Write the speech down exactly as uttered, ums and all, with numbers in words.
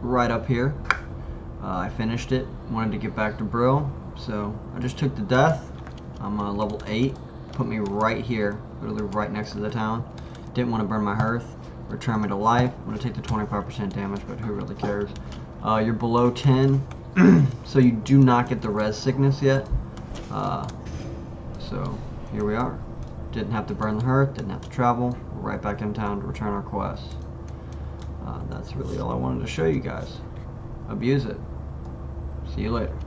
right up here. Uh, I finished it, wanted to get back to Brill, so I just took the death. I'm uh, level eight, put me right here, literally right next to the town. Didn't want to burn my hearth, return me to life. I'm going to take the twenty-five percent damage, but who really cares? Uh, you're below ten, so you do not get the res sickness yet. Uh, so here we are. Didn't have to burn the hearth, didn't have to travel. We're right back in town to return our quest. Uh, that's really all I wanted to show you guys. Abuse it. See you later.